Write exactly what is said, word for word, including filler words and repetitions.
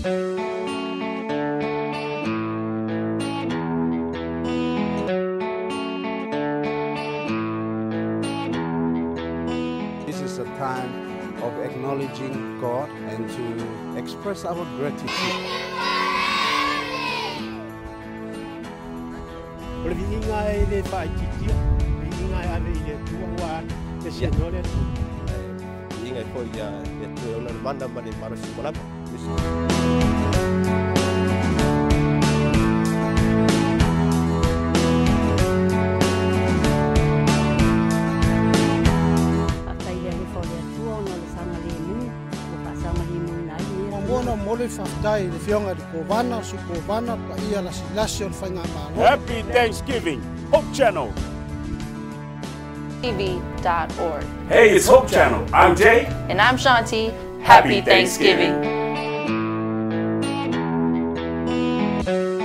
This is a time of acknowledging God and to express our gratitude. Happy Thanksgiving, Hope Channel. T V dot org. Hey, it's Hope Channel. I'm Jay. And I'm Shanti. Happy Happy Thanksgiving. Thanksgiving.